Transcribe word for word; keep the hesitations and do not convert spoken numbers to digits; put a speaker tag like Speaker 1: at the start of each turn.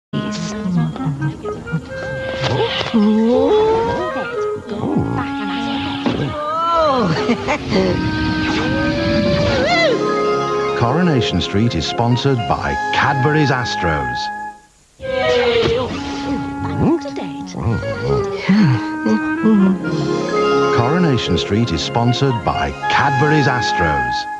Speaker 1: Coronation Street is sponsored by Cadbury's Astros. Coronation Street is sponsored by Cadbury's Astros.